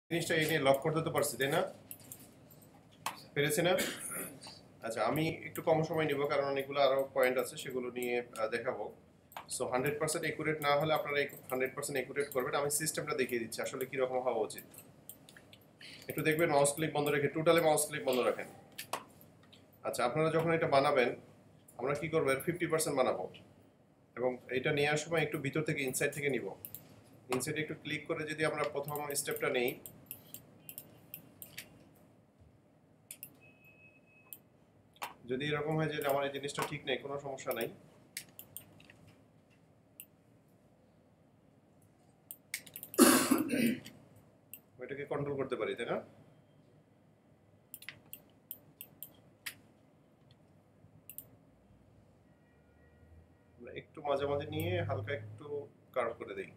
জিনিসটা এই নিয়ে লক করতে তো পারছি, তাই না? পেরেছি না? আচ্ছা, আমি একটু কম সময় নিব কারণ অনেকগুলো আরো পয়েন্ট আছে, সেগুলো নিয়ে দেখাবো। সো 100% একুরেট না হলে আপনারা 100% একুরেট করবেন। আমি সিস্টেমটা দেখিয়ে দিচ্ছি আসলে কি রকম হওয়া উচিত। একটু দেখবেন মাউস ক্লিক বন্ধ রেখে, টোটালি মাউস ক্লিক বন্ধ রাখেন। আচ্ছা, আপনারা যখন এটা বানাবেন আমরা কি করবো, 50% বানাবো এবং এটা নেওয়ার সময় একটু ভিতর থেকে ইনসাইড থেকে নিব। ইনসাইডে একটু ক্লিক করে যদি আমরা প্রথম স্টেপটা নেই, যদি এরকম হয় যে আমার এই জিনিসটা ঠিক নেই, কোনো সমস্যা নাই। ওইটাকে কন্ট্রোল করতে পারি, তাই না? আমরা একটু মাঝে মাঝে নিয়ে হালকা একটু কার্ভ করে দেই।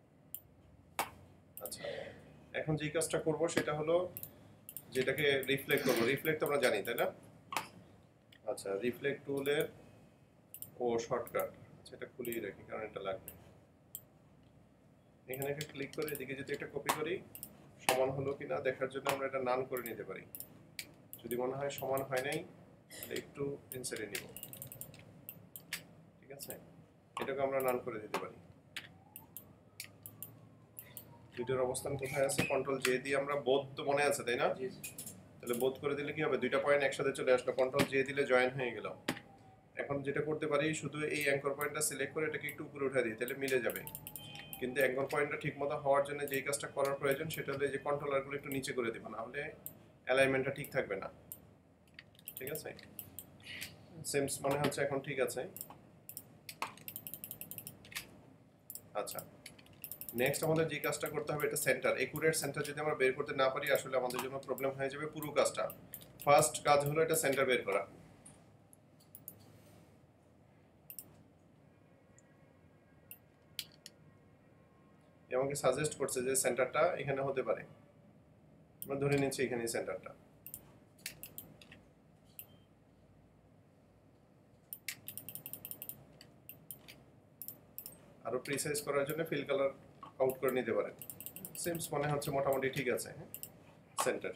আচ্ছা, এখন যে কাজটা করব সেটা হলো যেটাকে রিফ্লেক্ট করব। রিফ্লেক্ট তো আমরা জানি, তাই না? আচ্ছা, রিফ্লেক্ট টুলের শর্টকাট, আচ্ছা এটা খুলিয়ে রাখি কারণ এটা লাগবে। এখানে একটা ক্লিক করে এদিকে যদি একটা কপি করি, সমান হলো কিনা দেখার জন্য আমরা এটা নান করে নিতে পারি। যদি মনে হয় সমান হয় নাই তাহলে একটু ইনসাইডে নিব, ঠিক আছে? এটাকে আমরা নান করে দিতে পারি। দুইটার অবস্থান কোথায় আছে, কন্ট্রোল জে দিয়ে আমরা বোধ তো মনে আছে, তাই না? তাহলে বোধ করে দিলে কি হবে, দুইটা পয়েন্ট একসাথে চলে আসলো, কন্ট্রোল জে দিলে জয়েন হয়ে গেল। এখন যেটা করতে পারি, শুধু এই অ্যাঙ্কর পয়েন্টটা সিলেক্ট করে এটাকে একটু উপরে উঠে দিই, তাহলে মিলে যাবে। কিন্তু অ্যাঙ্কর পয়েন্টটা ঠিকমতো হওয়ার জন্য যেই কাজটা করার প্রয়োজন সেটা হলো যে কন্ট্রোলারগুলো একটু নিচে করে দেবো, না হলে অ্যালাইনমেন্টটা ঠিক থাকবে না। ঠিক আছে, সেমস মনে হচ্ছে এখন ঠিক আছে। আচ্ছা, নেক্সট আমাদের যে কাজটা করতে হবে, এটা সেন্টার, একুরেট সেন্টার যদি আমরা বের করতে না পারি আসলে আমাদের জন্য প্রবলেম হয়ে যাবে পুরো কাজটা। ফার্স্ট কাজ হলো এটা সেন্টার বের করা। আমাকে সাজেস্ট করছে যে সেন্টারটা এখানে হতে পারে, আমরা ধরে নিচ্ছি এখানে সেন্টারটা। আরো প্রিসাইজ করার জন্য ফিল কালার আউট করে নিতে পারেন। সেমস মনে হচ্ছে মোটামুটি ঠিক আছে। হ্যাঁ, সেন্টার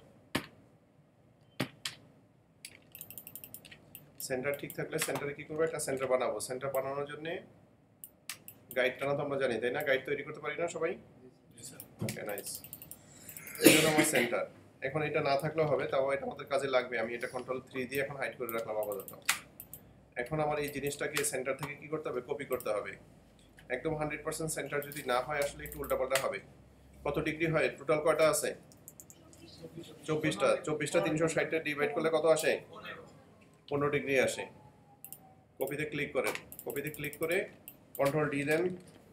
সেন্টার ঠিক থাকলে সেন্টারে কি করবো, একটা সেন্টার বানাবো। সেন্টার বানানোর জন্য গাইড টানা তো আমরা জানি, তাই না? গাইড তৈরি করতে পারি না সবাই? Okay, nice. এই জন্য আমার সেন্টার। এখন এটা না থাকলেও হবে, তাও এটা আমাদের কাজে লাগবে। আমি এটা কন্ট্রোল 3 দিয়ে এখন হাইড করে রাখলাম আপাতত। এখন আমার এই জিনিসটাকে সেন্টার থেকে কি করতে হবে, কপি করতে হবে। একদম 100% সেন্টার যদি না হয় আসলে একটু উল্টাপাল্টা হবে। কত ডিগ্রি হয়, টোটাল কয়টা আছে? 24টা। 24টা 360 ডিভাইড করলে কত আসে? 15 ডিগ্রি আসে। কপিতে ক্লিক করেন, কপিতে ক্লিক করে কন্ট্রোল ডি দেন।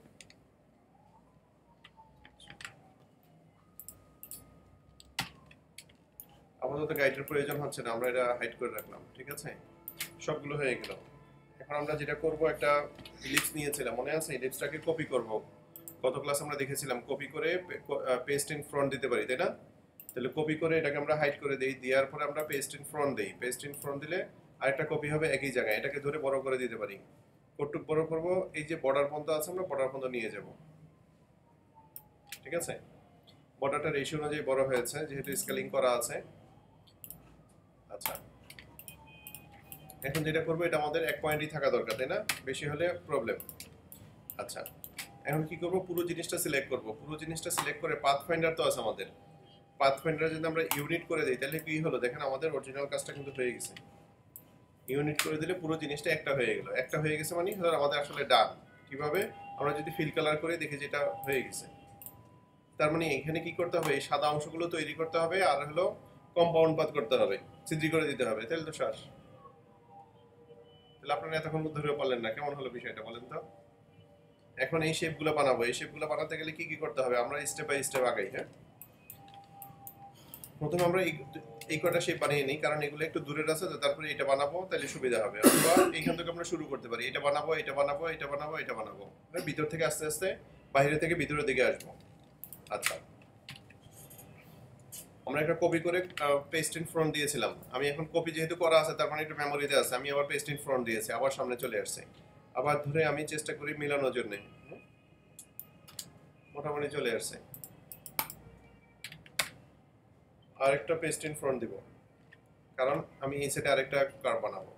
আপাতত গাইডের প্রয়োজন হচ্ছে না, আমরা এটা হাইড করে রাখলাম। ঠিক আছে, সবগুলো হয়ে গেল। এখন আমরা যেটা করব, একটা ইলিপস নিয়েছিলাম, মনে আছে? ইলিপসটাকে কপি করব। গত ক্লাস আমরা দেখেছিলাম কপি করে পেস্ট ইন ফ্রন্ট দিতে পারি, তাই না? তাহলে কপি করে এটাকে আমরা হাইড করে দেই, দেওয়ার পরে আমরা পেস্ট ইন ফ্রন্ট দেই। পেস্ট ইন ফ্রন্ট দিলে আরেকটা কপি হবে একই জায়গায়, এটাকে ধরে বড় করে দিতে পারি। কতটুকু বড় করব, এই যে বর্ডার পর্যন্ত আছে আমরা বর্ডার পর্যন্ত নিয়ে যাব। ঠিক আছে, বর্ডারটা রেশিও অনুযায়ী বড় হয়েছে যেহেতু স্কেলিং করা আছে। আচ্ছা, এখন যেটা করবো, এটা আমাদের এক পয়েন্টই থাকা দরকার, তাই না? বেশি হলে প্রবলেম। আচ্ছা, এখন কি করব, পুরো জিনিসটা সিলেক্ট করব। পুরো জিনিসটা সিলেক্ট করে পাথ ফাইন্ডার তো আছে আমাদের, পাথ ফাইন্ডার যদি আমরা ইউনিট করে দিই তাহলে কি হলো দেখেন, আমাদের অরিজিনাল কাজটা কিন্তু হয়ে গেছে। ইউনিট করে দিলে পুরো জিনিসটা একটা হয়ে গেল। একটা হয়ে গেছে মানে ধর আমাদের আসলে ডান। কিভাবে, আমরা যদি ফিল কালার করে দেখি যেটা হয়ে গেছে, তার মানে এখানে কি করতে হবে, এই সাদা অংশগুলো তৈরি করতে হবে আর হলো কম্পাউন্ড পাথ করতে হবে, ছিদ্রি করে দিতে হবে। তাহলে তো শ্বাস, তাহলে আপনারা এতক্ষণ ধরে পারলেন না, কেমন হলো বিষয়টা বলেন তো? এখন এই শেপগুলো বানাবো। এই শেপগুলো বানাতে গেলে কি কি করতে হবে, আমরা স্টেপ বাই স্টেপ আগাই। হ্যাঁ, প্রথমে আমরা এই কটা শেপ বানিয়ে নিই কারণ এগুলো একটু দূরের আছে, তো তারপরে এটা বানাবো তাহলে সুবিধা হবে। অথবা এইখান থেকে আমরা শুরু করতে পারি, এটা বানাবো, এটা বানাবো, এটা বানাবো, এটা বানাবো, ভিতর থেকে আস্তে আস্তে বাইরে থেকে ভিতরের দিকে আসবো। আচ্ছা, আমরা একটা কপি করে পেস্ট ইন ফ্রন্ট দিয়েছিলাম। আমি এখন কপি যেহেতু করা আছে তার মানে একটু মেমোরিতে আছে, আমি আবার পেস্ট ইন ফ্রন্ট দিয়েছি, আবার সামনে চলে আসছে। আবার ধরে আমি চেষ্টা করি মিলানোর জন্য, মোটামুটি চলে আসছে। আরেকটা পেস্ট ইন ফ্রন্ট দিব, কারণ আমি এই সাইডে আরেকটা কার্ভ বানাবো।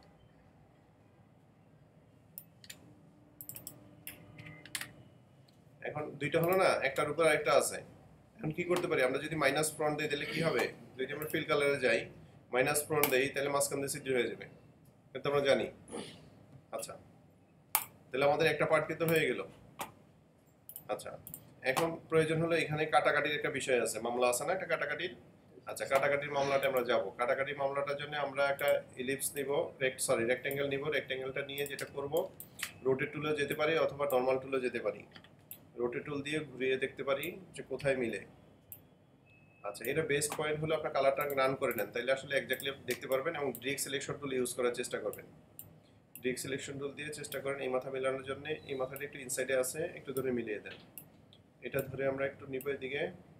এখন দুইটা হলো না, একটার উপর আরেকটা আছে। এখন কি করতে পারি আমরা, যদি মাইনাস ফ্রন্ট দেই তাহলে কি হবে, যদি আমরা ফিল কালারে যাই মাইনাস ফ্রন্ট দেই তাহলে মাঝখান দিয়ে ছিদ্র হয়ে যাবে, এটা আমরা জানি। আচ্ছা, তাহলে আমাদের একটা পার্ট কিন্তু হয়ে গেল। আচ্ছা, এখন প্রয়োজন হলো এখানে কাটাকাটির একটা বিষয় আছে, মামলা আছে না একটা কাটাকাটির। আচ্ছা, কাটাকাটির মামলাটা আমরা যাব। কাটাকাটির মামলাটার জন্য আমরা একটা ইলিপস নিব, রেক্ট্যাঙ্গেল নিব। রেক্ট্যাঙ্গেলটা নিয়ে যেটা করব, রোটেট টুলে যেতে পারি অথবা নরমাল টুলে যেতে পারি। রোটেট টুল দিয়ে ঘুরিয়ে দেখতে পারি যে কোথায় মিলে। আচ্ছা, এটা বেস্ট পয়েন্ট হলো আপনার কালারটা রান করে নেন, তাইলে আসলে এক্স্যাক্টলি দেখতে পারবেন। এবং ডিরেক্ট সিলেকশন টুল ইউজ করার চেষ্টা করবেন। ডিরেক্ট সিলেকশন টুল দিয়ে চেষ্টা করেন এই মাথা মেলানোর জন্য। এই মাথাটা একটু ইনসাইডে আছে, একটু ধরে মিলিয়ে দেন। এটা ধরে আমরা একটু নিব এদিকে,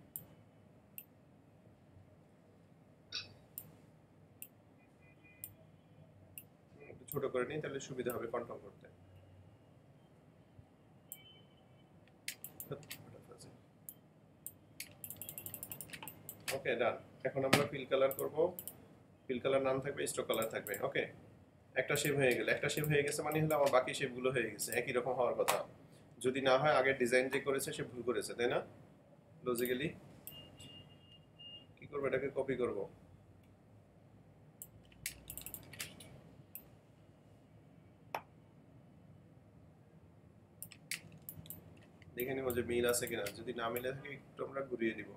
একটু ছোট করে নিই, তাহলে সুবিধা হবে কন্ট্রোল করতে। ওকে, ডান। এখন আমরা ফিল কালার করব। ফিল কালার নাম থাকবে, স্ট্রোক কালার থাকবে। ওকে, একটা শেপ হয়ে গেল। একটা শেপ হয়ে গেছে মানে হলো আমার বাকি শেপগুলো হয়ে গেছে, একই রকম হওয়ার কথা। যদি না হয় আগের ডিজাইন যে করেছে সে ভুল করেছে, তাই না? লজিক্যালি কি করবো, এটাকে কপি করব। দেখে নিব যে মিল আছে কিনা, যদি না মিলে থাকে একটু আমরা ঘুরিয়ে দিব।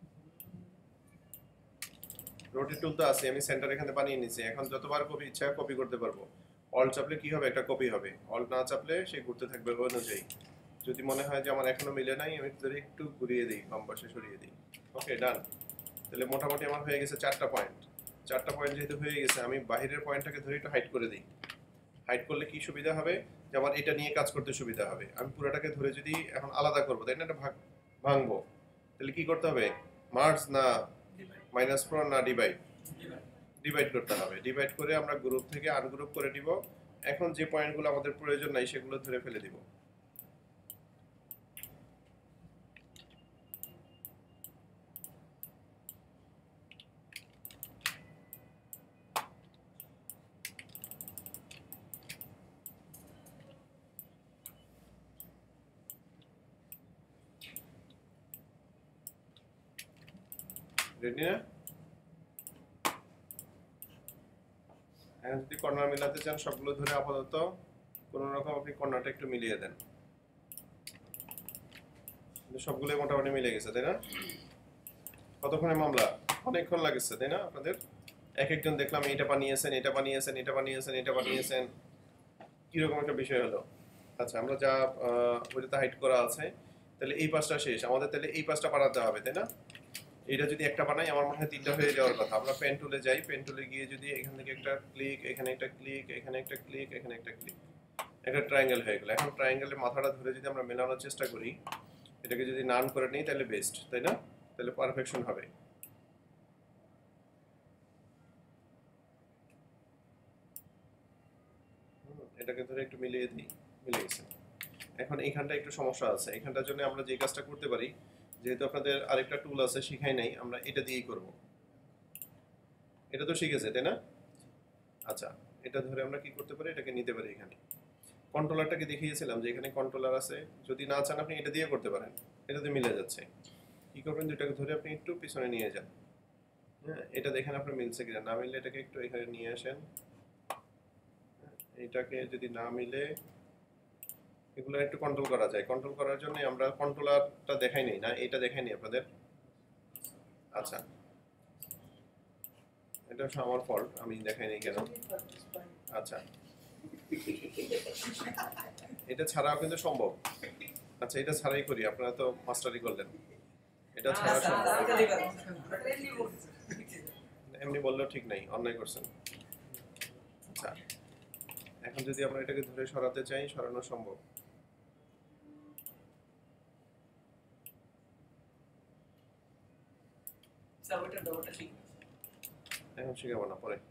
রোটেট টুল তো আছে, আমি সেন্টার এখানে বানিয়ে নিয়েছি। এখন যতবার কপি ইচ্ছা কপি করতে পারবো। অল্ট চাপলে কি হবে, একটা কপি হবে। অল্ট না চাপলে সে ঘুরতে থাকবে ওই অনুযায়ী। যদি মনে হয় যে আমার এখনো মিলে নাই, আমি ধরে একটু ঘুরিয়ে দিই, বাম পাশে সরিয়ে দিই। ওকে, ডান। তাহলে মোটামুটি আমার হয়ে গেছে 4টা পয়েন্ট। 4টা পয়েন্ট যেহেতু হয়ে গেছে, আমি বাহিরের পয়েন্টটাকে ধরে একটু হাইড করে দিই। হাইড করলে কি সুবিধা হবে, যে আমার এটা নিয়ে কাজ করতে সুবিধা হবে। আমি পুরোটাকে ধরে যদি এখন আলাদা করবো, তাই না, এটা ভাঙবো, তাহলে কি করতে হবে, মার্জ না মাইনাস ফ্রন্ট না ডিভাইড? ডিভাইড করতে হবে। ডিভাইড করে আমরা গ্রুপ থেকে আনগ্রুপ করে দিব। এখন যে পয়েন্টগুলো আমাদের প্রয়োজন নাই সেগুলো ধরে ফেলে দিব। রেডি না? এখন যদি কর্নার মিলাতে চান সবগুলো ধরে আপাতত কোন রকম আপনি কর্নারটা একটু মিলিয়ে দেন। সবগুলোই মোটামুটি মিলে গেছে, তাই না? কতক্ষণে মামলা? অনেকক্ষণ লাগছে, তাই না? আপনাদের এক একজন দেখলাম এটা বানিয়েছেন, এটা বানিয়েছেন, এটা বানিয়েছেন, এটা বানিয়েছেন, কিরকম একটা বিষয় হলো। আচ্ছা, আমরা যা ওইটাতে হাইড করা আছে, তাহলে এই পাঁচটা শেষ আমাদের। তাহলে এই পাঁচটা বানাতে হবে, তাই না? এটা যদি একটা বানাই আমার মনে হয় 3টা হয়ে যাওয়ার কথা। আমরা পেন টুলে যাই, পেন টুলে গিয়ে যদি এখান থেকে একটা ক্লিক, এখানে একটা ক্লিক, এখানে একটা ক্লিক, এখানে একটা ক্লিক, একটা ট্রায়াঙ্গেল হয়ে গেল। এখন ট্রায়াঙ্গেলের মাথাটা ধরে যদি আমরা মেলানোর চেষ্টা করি, এটাকে যদি নান করে নিই তাহলে বেস্ট, তাই না? তাহলে পারফেকশন হবে। এটাকে ধরে একটু মিলিয়ে দিই, মিলে গেছে। এখন এইখানটা একটু সমস্যা আছে। এখানটার জন্য আমরা যে কাজটা করতে পারি, যেহেতু আপনাদের আরেকটা টুল আছে শিখাই নাই, আমরা এটা দিয়েই করব। এটা তো শিখেছে, তাই না? আচ্ছা, এটা ধরে আমরা কি করতে পারি, এটাকে নিতে পারি। এখানে কন্ট্রোলারটাকে দেখিয়েছিলাম যে এখানে কন্ট্রোলার আছে। যদি না চান আপনি এটা দিয়ে করতে পারেন, এটাতে মিলে যাচ্ছে। কি করবেন, দুটাকে ধরে আপনি একটু পিছনে নিয়ে যান। হ্যাঁ, এটা দেখেন আপনার মিলছে কিনা। না মিললে এটাকে একটু এখানে নিয়ে আসেন। এটাকে যদি না মিলে, এগুলো একটু কন্ট্রোল করা যায়। কন্ট্রোল করার জন্য আমরা কন্ট্রোলারটা দেখাই নেই না, এটা দেখাই নেই আপনাদের। আচ্ছা, এটা হচ্ছে আমার ফল্ট, আমি দেখাই নেই কেন। আচ্ছা, এটা ছাড়াও কিন্তু সম্ভব। আচ্ছা, এটা ছাড়াই করি, আপনারা তো মাস্টারি করলেন। এটা ছাড়া সম্ভব। এমনি বললেও ঠিক নাই, অন্যায় করছেন। আচ্ছা, এখন যদি আমরা এটাকে ধরে সরাতে চাই, সরানো সম্ভব। এখন শিখাবো না, পরে।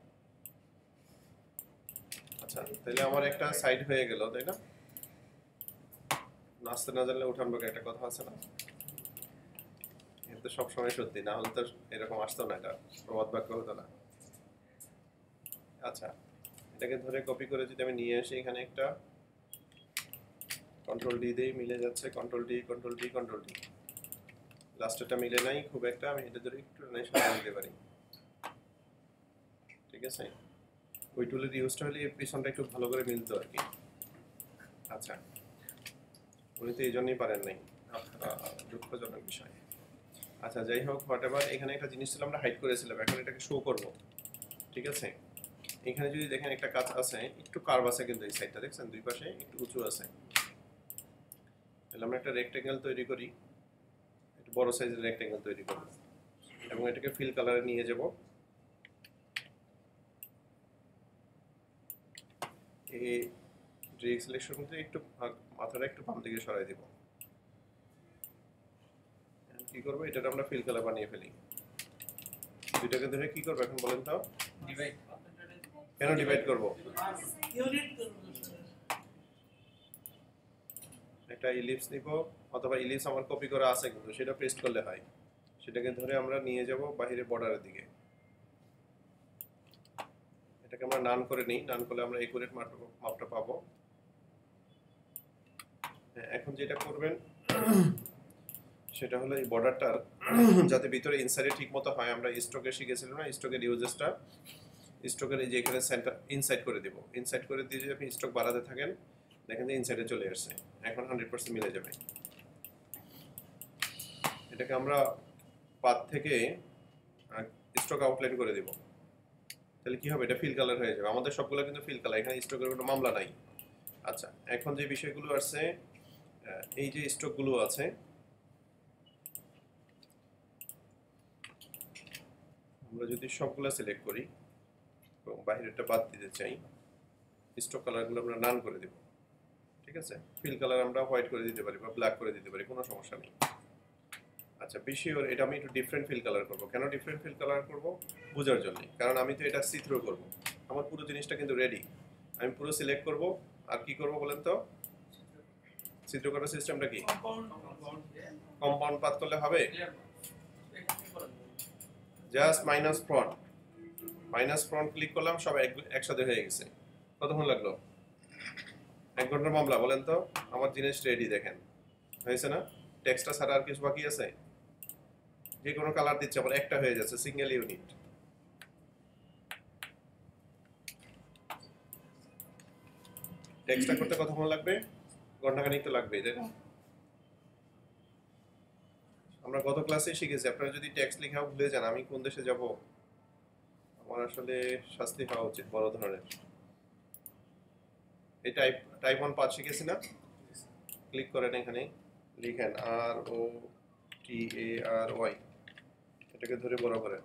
আচ্ছা, তাহলে আমার একটা সাইড হয়ে গেল, তাই না? নাচতে না জানলে উঠান বাঁকা একটা কথা আছে না, কিন্তু সবসময় সত্যি না হলে তো এরকম আসতো না, এটা প্রবাদ বাক্য হতো না। আচ্ছা, এটাকে ধরে কপি করে যদি আমি নিয়ে আসি এখানে একটা কন্ট্রোল ডি দেই, মিলে যাচ্ছে, control D control D control D, লাস্টেরটা মিলে নাই খুব একটা, আমি এটা ধরে একটু সরিয়ে নিতে পারি। ঠিক আছে, ওই টুলের ইউজটা হলে পিছনটা একটু ভালো করে মিলতো আর কি। আচ্ছা, উনি তো এই জন্যই পারেন নাই, দুঃখজনক বিষয়। আচ্ছা যাই হোক, হোয়াট এভার, এখানে একটা জিনিস ছিল আমরা হাইড করেছিলাম, এখন এটাকে শো করব। ঠিক আছে, এখানে যদি দেখেন একটা কাজ আছে, একটু কার্ভ আছে কিন্তু এই সাইডটা দেখছেন দুই পাশে একটু উঁচু আছে। তাহলে আমরা একটা রেক্টেঙ্গেল তৈরি করি, একটু বড় সাইজের রেক্টেঙ্গেল তৈরি করব এবং এটাকে ফিল কালারে নিয়ে যাব। এই ড্রেগ সিলেকশন করতে একটু মাথাটা একটু বাম দিকে সরাই দেব। কি করব, এটা আমরা ফিল কালার বানিয়ে ফেলি। দুইটাকে ধরে কি করব এখন বলেন তো? ডিভাইড। কেন ডিভাইড করব? ইউনিট করব। একটা ইলিপস নিব, অথবা ইলিপস আমার কপি করা আছে কিন্তু সেটা পেস্ট করলে হয়। সেটাকে ধরে আমরা নিয়ে যাব বাইরে বর্ডারের দিকে। এটাকে আমরা নান করে নিই, নান করলে আমরা একুরেট মাপটা পাবো। এখন যেটা করবেন সেটা হলো এই বর্ডারটার যাতে ভিতরে ইনসাইডে ঠিকমতো হয়, আমরা স্ট্রোকে শিখেছিলাম না, স্ট্রোকের ইউজেসটা, স্ট্রোকের এই যে এখানে সেন্টার ইনসাইড করে দেব, ইনসাইড করে দিয়ে যদি আপনি স্ট্রোক বাড়াতে থাকেন দেখেন যে ইনসাইডে চলে আসছে, এখন 100% মিলে যাবে। এটাকে আমরা পাথ থেকে স্ট্রোক আউটলাইন করে দেব, তাহলে কি হবে, এটা ফিল কালার হয়ে যাবে। আমাদের সবগুলো কিন্তু ফিল কালার, এখানে স্ট্রোকের কোনো মামলা নাই। আচ্ছা, এখন যে বিষয়গুলো আছে, এই যে স্ট্রোকগুলো আছে, আমরা যদি সবগুলো সিলেক্ট করি এবং বাইরেরটা বাদ দিতে চাই, স্ট্রোক কালারগুলো আমরা নান করে দেব। ঠিক আছে, ফিল কালার আমরা হোয়াইট করে দিতে পারি বা ব্ল্যাক করে দিতে পারি, কোনো সমস্যা নেই। আচ্ছা, বেশি এটা আমি একটু ডিফারেন্ট ফিল কালার করব। কেন ডিফারেন্ট ফিল কালার করব? বোঝার জন্য, কারণ আমি তো এটা সি থ্রু করব। আমার পুরো জিনিসটা কিন্তু রেডি, আমি পুরো সিলেক্ট করব আর কি করব বলেন তো? সি থ্রু করার সিস্টেমটা কি? কম্পাউন্ড পাথ করলে হবে, জাস্ট মাইনাস ফ্রন্ট ক্লিক করলাম, সব একসাথে হয়ে গেছে। কতক্ষণ লাগলো? 1 ঘন্টার মামলা, বলেন তো? আমার জিনিস রেডি, দেখেন হয়েছে না? টেক্সটটা ছাড়া আর কিছু বাকি আছে? যে কোনো কালার দিচ্ছে, আবার একটা হয়ে যাচ্ছে, সিঙ্গেল ইউনিট। টেক্সটটা করতে কতক্ষণ লাগবে? ঘন্টাখানিক তো লাগবেই, তাই না? আমরা গত ক্লাসে শিখেছি, আপনারা যদি টেক্সট লেখাও ভুলে যান, আমি কোন দেশে যাব? আমার আসলে শাস্তি হওয়া উচিত বড় ধরনের। এই টাইপ 1 পাথ শিখেছি না? ক্লিক করেন, এখানে লিখেন ROTARY, এটাকে ধরে বড় করেন।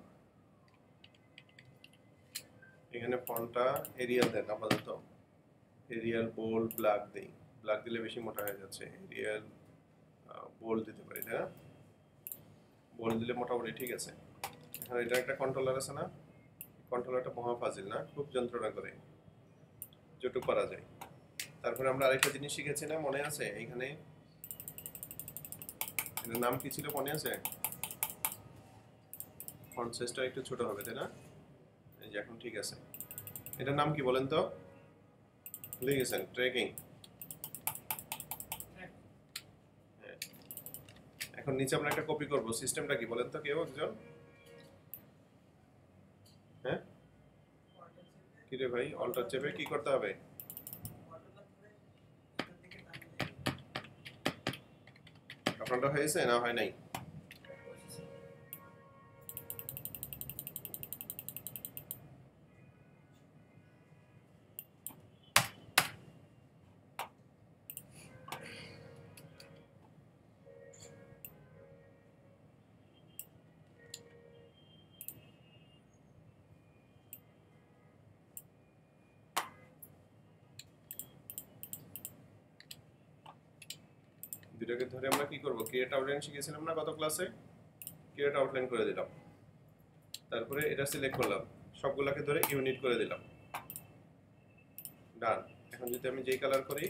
এখানে ফন্টটা এরিয়াল দেন আপাতত, এরিয়াল বোল্ড ব্ল্যাক দেই, ব্ল্যাক দিলে বেশি মোটা হয়ে যাচ্ছে, এরিয়াল বোল্ড দিতে পারি, তাই না? বোল্ড দিলে মোটামুটি ঠিক আছে। এখন এটা একটা কন্ট্রোলার আছে না, কন্ট্রোলারটা মহা ফাজিল না, খুব যন্ত্রণা করে, যেটুকু করা যায়। তারপরে আমরা আরেকটা জিনিস শিখেছি না, মনে আছে? এখানে এর নাম কি ছিল মনে আছে? ফন্ট সাইজটা একটু ছোট হবে, তাই না? এই যে এখন ঠিক আছে। এটার নাম কি বলেন তো? ভুলে গেছেন? ট্র্যাকিং। এখন নিচে আমরা একটা কপি করব, সিস্টেমটা কি বলেন তো কেউ একজন? হ্যাঁ কি রে ভাই, অল্টার চেপে কি করতে হবে? আপনারটা হয়েছে না হয় নাই? দুটোকে ধরে আমরা কি করব, ক্রিয়েট আউটলাইন শিখেছিলাম না গত ক্লাসে? ক্রিয়েট আউটলাইন করে দিলাম, তারপরে এটা সিলেক্ট করলাম, সবগুলোকে ধরে ইউনিট করে দিলাম, ডান। এখন যদি আমি যেই কালার করি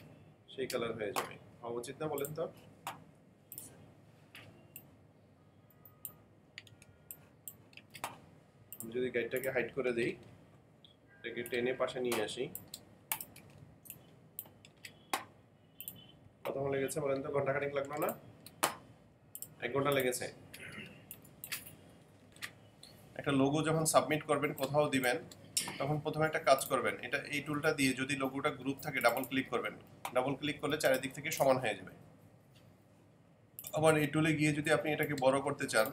সেই কালার হয়ে যাবে, হওয়া উচিত না বলেন তো? আমি যদি গাইডটাকে হাইড করে দেই, এটাকে টেনে পাশে নিয়ে আসি, কত লেগেছে বলেন তো? ঘন্টাখানেক লাগলো না? 1 ঘন্টা লেগেছে। একটা লোগো যখন সাবমিট করবেন, কোথাও দিবেন, তখন প্রথমে একটা কাজ করবেন, এটা এই টুলটা দিয়ে যদি লোগোটা গ্রুপ থাকে ডাবল ক্লিক করবেন, ডাবল ক্লিক করলে চারিদিক থেকে সমান হয়ে যাবে। আবার এই টুলে গিয়ে যদি আপনি এটাকে বড় করতে চান,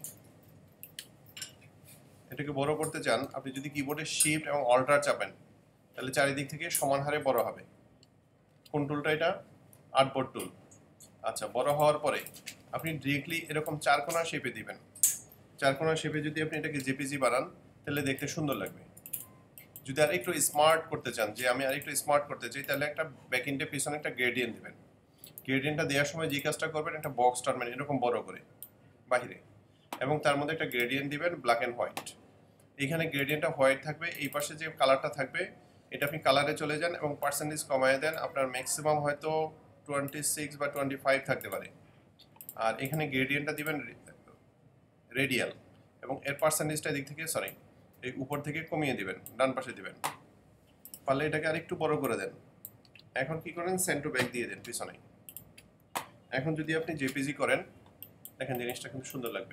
আপনি যদি কিবোর্ডে শিফট এবং অল্টার চাপেন, তাহলে চারিদিক থেকে সমান হারে বড় হবে। কোন টুলটা এটা? Artboard tool. আচ্ছা, বড় হওয়ার পরে আপনি ডিরেক্টলি এরকম চারকোনা শেপে দিবেন। চারকোনা শেপে যদি আপনি এটাকে জেপিজি বানান, তাহলে দেখতে সুন্দর লাগবে। যদি আর একটু স্মার্ট করতে চান, যে আমি আর একটু স্মার্ট করতে চাই, তাহলে একটা ব্যাকএন্ডের পিছনে একটা গ্রেডিয়েন্ট দিবেন। গ্রেডিয়েন্টটা দেওয়ার সময় যে কাজটা করবেন, একটা বক্স টানবেন এরকম বড় করে বাহিরে, এবং তার মধ্যে একটা গ্রেডিয়েন্ট দিবেন ব্ল্যাক অ্যান্ড হোয়াইট। এইখানে গ্রেডিয়েন্টটা হোয়াইট থাকবে, এই পাশে যে কালারটা থাকবে এটা আপনি কালারে চলে যান এবং পার্সেন্টেজ কমায় দেন। আপনার ম্যাক্সিমাম হয়তো 26 বা 25 থাকতে পারে। আর এখানে গ্রেডিয়েন্টটা দিবেন রেডিয়াল, এবং এর পার্সেন্টেজটা দিক থেকে এই উপর থেকে কমিয়ে দিবেন, ডান পাশে দিবেন। পারলে এটাকে আরেকটু বড় করে দেন। এখন কি করেন? সেন্টার ব্যাক দিয়ে দেন পিছনে। এখন যদি আপনি জেপিজি করেন, দেখেন জিনিসটা কিন্তু সুন্দর লাগবে।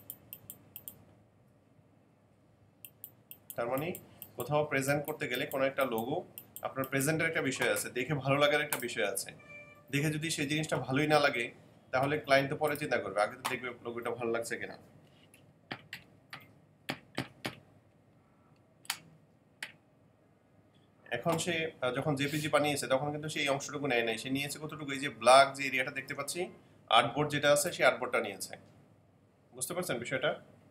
তার মানে কোথাও প্রেজেন্ট করতে গেলে কোনো একটা লোগো, আপনার প্রেজেন্টের একটা বিষয় আছে, দেখে ভালো লাগার একটা বিষয় আছে। দেখে যদি সেই জিনিসটা ভালোই না লাগে, তাহলে ক্লায়েন্ট তো পরে চিন্তা করবে, আগে তো দেখবে লোগোটা ভালো লাগছে কিনা। এখন সে যখন জেপিজি বানিয়েছে, তখন কিন্তু সেই অংশটুকু নেয় নাই। সে নিয়েছে কতটুকু? এই যে ব্ল্যাক যে এরিয়াটা দেখতে পাচ্ছি, আর্টবোর্ড যেটা আছে, সেই আর্টবোর্ডটা নিয়েছে। বুঝতে পারছেন বিষয়টা?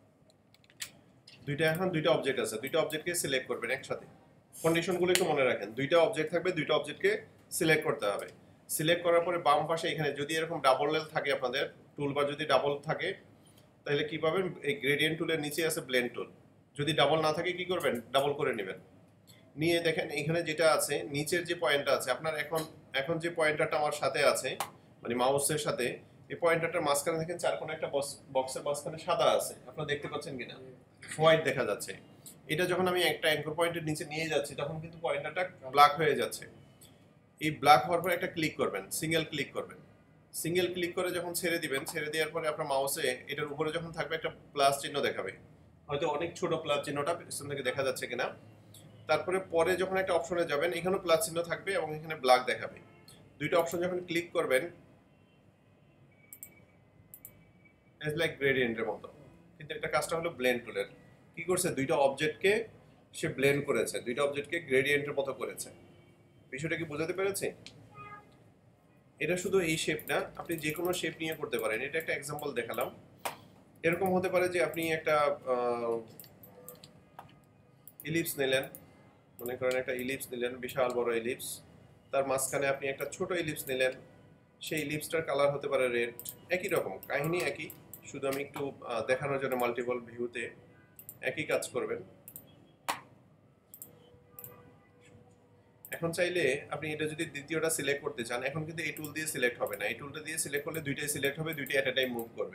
এখন দুইটা অবজেক্ট আছে, দুইটা অবজেক্টকে সিলেক্ট করবেন একসাথে। কন্ডিশনগুলো একটু মনে রাখেন, দুইটা অবজেক্ট থাকবে, দুইটা অবজেক্টকে সিলেক্ট করতে হবে। সিলেক্ট করার পরে বাম পাশে এখানে যদি এরকম ডাবল থাকে, আপনাদের টুলবার যদি ডাবল থাকে, তাহলে কি পাবেন? এই গ্রেডিয়েন্ট টুলের নিচে আছে ব্লেন্ড টুল। যদি ডাবল না থাকে কি করবেন? ডাবল করে নেবেন। নিয়ে দেখেন এখানে যেটা আছে, নিচের যে পয়েন্টটা আছে আপনার, এখন যে পয়েন্টারটা আমার সাথে আছে, মানে মাউসের সাথে, এই পয়েন্টারটার মাঝখানে দেখেন চারকোনা একটা বক্সের মাঝখানে সাদা আছে, আপনারা দেখতে পাচ্ছেন কিনা? হোয়াইট দেখা যাচ্ছে। এটা যখন আমি একটা অ্যাঙ্কর পয়েন্টের নিচে নিয়ে যাচ্ছি, তখন কিন্তু পয়েন্টারটা ব্ল্যাক হয়ে যাচ্ছে। এই ব্ল্যাক হওয়ার পর একটা ক্লিক করবেন, সিঙ্গেল ক্লিক করবেন। সিঙ্গেল ক্লিক করে যখন ছেড়ে দিবেন, ছেড়ে দেওয়ার পরে আপনার মাউসে এটার উপরে যখন থাকবে একটা প্লাস চিহ্ন দেখাবে, হয়তো অনেক ছোট প্লাস চিহ্নটা পিছন থেকে দেখা যাচ্ছে কিনা। তারপরে পরে যখন একটা অপশনে যাবেন, এখানেও প্লাস চিহ্ন থাকবে এবং এখানে ব্ল্যাক দেখাবে। দুইটা অপশন যখন ক্লিক করবেন, ইটস লাইক গ্রেডিয়েন্টের মতো, কিন্তু এটা কাজটা হলো ব্লেন্ড টুলের। কি করছে? দুইটা অবজেক্টকে সে ব্লেন্ড করেছে, দুইটা অবজেক্টকে গ্রেডিয়েন্টের মতো করেছে। বিষয়টা কি বোঝাতে পেরেছি? এটা শুধু এই শেপ না, আপনি যে কোনো শেপ নিয়ে করতে পারেন। এটা একটা এক্সাম্পল দেখালাম। এরকম হতে পারে যে আপনি একটা ইলিপস নিলেন, মনে করেন একটা ইলিপস নিলেন, বিশাল বড় ইলিপস, তার মাঝখানে আপনি একটা ছোট ইলিপস নিলেন, সেই ইলিপসটার কালার হতে পারে রেড। একই রকম কাহিনী, একই, শুধু আমি একটু দেখানোর জন্য মাল্টিপল ভিউতে একই কাজ করবেন। এখন চাইলে আপনি এটা যদি দ্বিতীয়টা সিলেক্ট করতে চান, এখন কিন্তু এই টুল দিয়ে সিলেক্ট হবে না। এই টুলটা দিয়ে সিলেক্ট করলে দুইটাই সিলেক্ট হবে, দুইটাই এট এ টাইম মুভ করবে।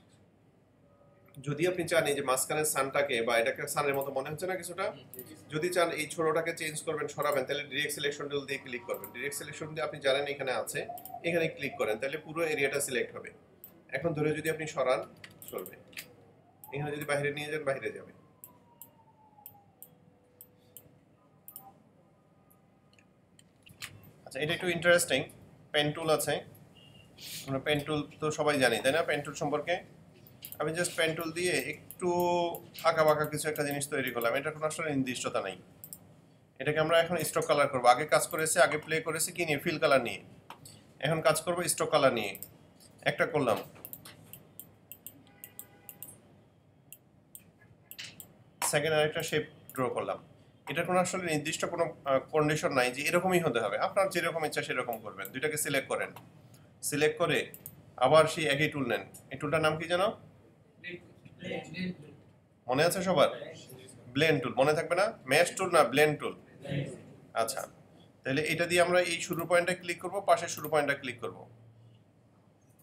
যদি আপনি চান এই যে মাঝখানের সানটাকে, বা এটাকে সানের মতো মনে হচ্ছে না কিছুটা, যদি চান এই ছোটটাকে চেঞ্জ করবেন, সরাবেন, তাহলে ডিরেক্ট সিলেকশন টুল দিয়ে ক্লিক করবেন। ডিরেক্ট সিলেকশন দিয়ে আপনি জানেন এখানে আছে, এখানে ক্লিক করেন, তাহলে পুরো এরিয়াটা সিলেক্ট হবে। এখন ধরে যদি আপনি সরান, চলবে। এখানে যদি বাইরে নিয়ে যান, বাইরে যাবে। আচ্ছা, এটা একটু ইন্টারেস্টিং। পেন টুল আছে, আমরা পেন টুল তো সবাই জানি, তাই না? পেন টুল সম্পর্কে আমি জাস্ট পেন টুল দিয়ে একটু আঁকা বাঁকা কিছু একটা জিনিস তৈরি করলাম। এটা কোনো আসলে নির্দিষ্টতা নেই। এটাকে আমরা এখন স্ট্রোক কালার করবো। আগে কাজ করেছে, আগে প্লে করেছে কি নিয়ে? ফিল কালার নিয়ে। এখন কাজ করবো স্ট্রোক কালার নিয়ে। একটা করলাম, সেকেন্ড আরেকটা শেপ ড্র করলাম। এটা কোনো আসলে নির্দিষ্ট কোনো কন্ডিশন নাই যে এরকমই হতে হবে। আপনার যেরকম ইচ্ছা সেরকম করবেন। দুইটাকে সিলেক্ট করেন, সিলেক্ট করে আবার সেই একই টুল নেন। এই টুলটার নাম কি জানো? মনে আছে সবার? Blend tool. মনে থাকবে না? ম্যাশ টুল না, ব্লেন্ড টুল। আচ্ছা, তাহলে এটা দিয়ে আমরা এই শুরু পয়েন্টটা ক্লিক করব, পাশের শুরু পয়েন্টটা ক্লিক করব।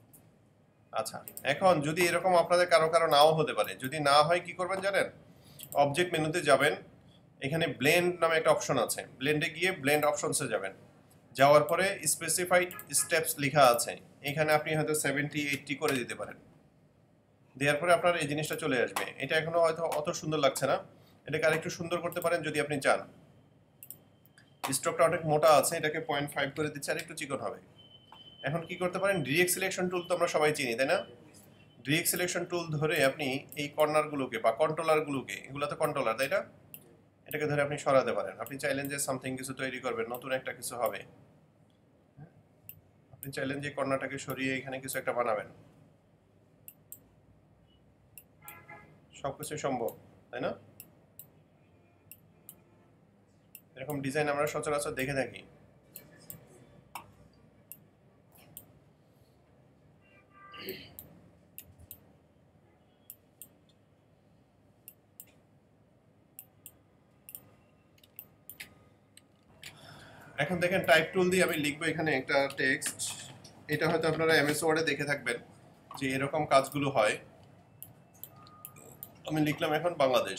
আচ্ছা, এখন যদি এরকম আপনাদের কারো নাও হতে পারে, যদি না হয় কি করবেন জানেন? অবজেক্ট মেনুতে যাবেন, এখানে ব্লেন্ড নামে একটা অপশন আছে, ব্লেন্ডে গিয়ে ব্লেন্ড অপশনসে যাবেন, যাওয়ার পরে স্পেসিফাইড স্টেপস লেখা আছে, এখানে আপনি হয়তো 70-80 করে দিতে পারেন। দেওয়ার পরে আপনার এই জিনিসটা চলে আসবে। এটা এখনো হয়তো অত সুন্দর লাগছে না, এটাকে আরেকটু সুন্দর করতে পারেন যদি আপনি চান। স্ট্রোকটা অনেক মোটা আছে, এটাকে 0.5 করে দিচ্ছে, আর একটু চিকন হবে। এখন কি করতে পারেন, ডিরেক্ট সিলেকশন টুল তো আমরা সবাই চিনি, তাই না? ডিরেক্ট সিলেকশন টুল ধরে আপনি এই কর্নারগুলোকে বা কন্ট্রোলারগুলোকে, এগুলো তো কন্ট্রোলার তাই না, এটাকে ধরে আপনি সরাতে পারেন। আপনি চাইলেন যে সামথিং কিছু তৈরি করবেন, নতুন একটা কিছু হবে, আপনি চাইলেন যে কর্নারটাকে সরিয়ে এখানে কিছু একটা বানাবেন, সবকিছু সম্ভব, তাই না? এরকম ডিজাইন আমরা সচরাচর দেখে থাকি। এখন দেখেন টাইপ টুল দিয়ে আমি লিখবো এখানে একটা টেক্সট, এটা হয়তো আপনারা এমএস ওয়ার্ডে দেখে থাকবেন যে এরকম কাজগুলো হয়। আমি লিখলাম এখন বাংলাদেশ।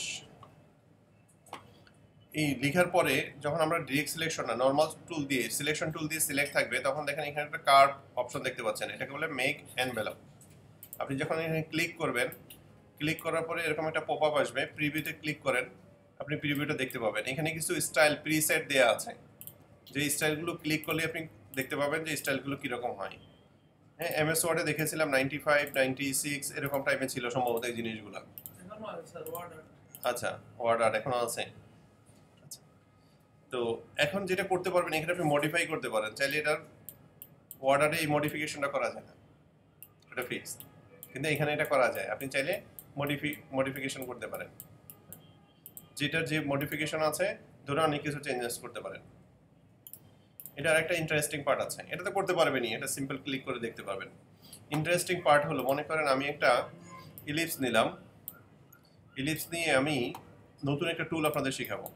এই লেখার পরে যখন আমরা ডিরেক্ট সিলেকশন না নরমাল টুল দিয়ে সিলেকশন টুল দিয়ে সিলেক্ট থাকবে, তখন দেখেন এখানে একটা কার্ভ অপশন দেখতে পাচ্ছেন, এটাকে বলে মেক এনভেলপ। আপনি যখন এখানে ক্লিক করবেন, ক্লিক করার পরে এরকম একটা পপ আপ আসবে, প্রিভিউতে ক্লিক করেন, আপনি প্রিভিউটা দেখতে পাবেন। এখানে কিছু স্টাইল প্রিসেট দেওয়া আছে, যে স্টাইলগুলো ক্লিক করলে আপনি দেখতে পাবেন যে স্টাইলগুলো কীরকম হয়। হ্যাঁ, এমএস ওয়ার্ডে দেখেছিলাম 95, 96 এরকম টাইপের ছিল সম্ভবত এই জিনিসগুলো। আচ্ছা, ওয়ার্ড আর্ট এখনো আছে। আচ্ছা, তো এখন যেটা করতে পারবেন, এখানে আপনি মডিফাই করতে পারেন, চাইলে এটার ওয়ার্ড আর্টে এই মডিফিকেশনটা করা যায় না, এটা ফিক্স, কিন্তু এখানে এটা করা যায়। আপনি চাইলে মডিফিকেশন করতে পারেন, যেটার যে মডিফিকেশন আছে ধরুন অনেক কিছু চেঞ্জেস করতে পারেন। এটা আরেকটা ইন্টারেস্টিং পার্ট আছে, এটা তো করতে পারবেনই, এটা সিম্পল ক্লিক করে দেখতে পারবেন। ইন্টারেস্টিং পার্ট হলো, মনে করেন আমি একটা ইলিপস নিলাম, ইলিপস নিয়ে আমি নতুন একটা টুল আপনাদের শেখাবো।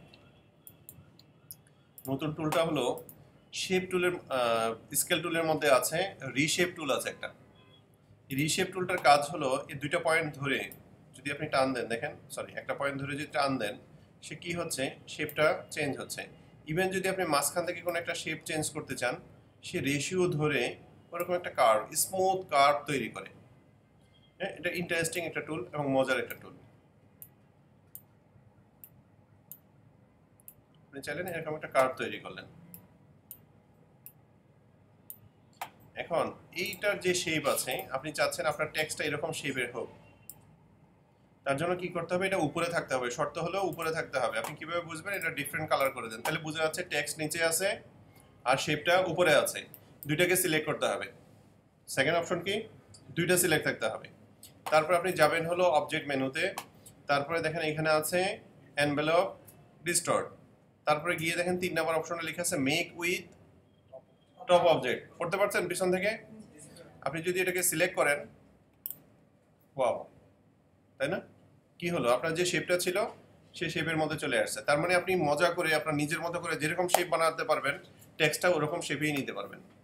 নতুন টুলটা হলো শেপ টুলের, স্কেল টুলের মধ্যে আছে রিশেপ টুল আছে একটা। এই রিশেপ টুলটার কাজ হলো এই দুইটা পয়েন্ট ধরে যদি আপনি টান দেন, দেখেন সরি একটা পয়েন্ট ধরে যদি টান দেন, সে কি হচ্ছে, শেপটা চেঞ্জ হচ্ছে। ইভেন যদি আপনি মাঝখান থেকে কোনো একটা শেপ চেঞ্জ করতে চান, সে রেশিও ধরে ওরকম একটা কার্ভ, স্মুথ কার্ভ তৈরি করে। হ্যাঁ, এটা ইন্টারেস্টিং একটা টুল এবং মজার একটা টুল। আপনি চাইলেন এরকম একটা কার্ভ তৈরি করলেন। এখন এইটার যে শেপ আছে, আপনি চাচ্ছেন আপনার টেক্সটটা এরকম শেপের হোক, তার জন্য কি করতে হবে, এটা উপরে থাকতে হবে, শর্ত হলো উপরে থাকতে হবে। আপনি কিভাবে বুঝবেন, এটা ডিফারেন্ট কালার করে দেন, তাহলে বোঝা যাচ্ছে টেক্সট নিচে আছে আর শেপটা উপরে আছে। দুইটাকে সিলেক্ট করতে হবে। সেকেন্ড অপশন কি, দুইটা সিলেক্ট থাকতে হবে। তারপর আপনি যাবেন হলো অবজেক্ট মেনুতে, তারপরে দেখেন এখানে আছে এনভেলপ ডিস্টর্ট, তারপরে গিয়ে দেখেন 3 নম্বর অপশনে লেখা আছে মেক উইথ টপ অবজেক্ট। পড়তে পারছেন পিছন থেকে? আপনি যদি এটাকে সিলেক্ট করেন, ওয়াও, তাই না? কি হলো, আপনার যে শেপটা ছিল সেই শেপের মধ্যে চলে আসছে। তার মানে আপনি মজা করে আপনার নিজের মতো করে যেরকম শেপ বানাতে পারবেন, টেক্সটটা ওরকম শেপেই নিতে পারবেন।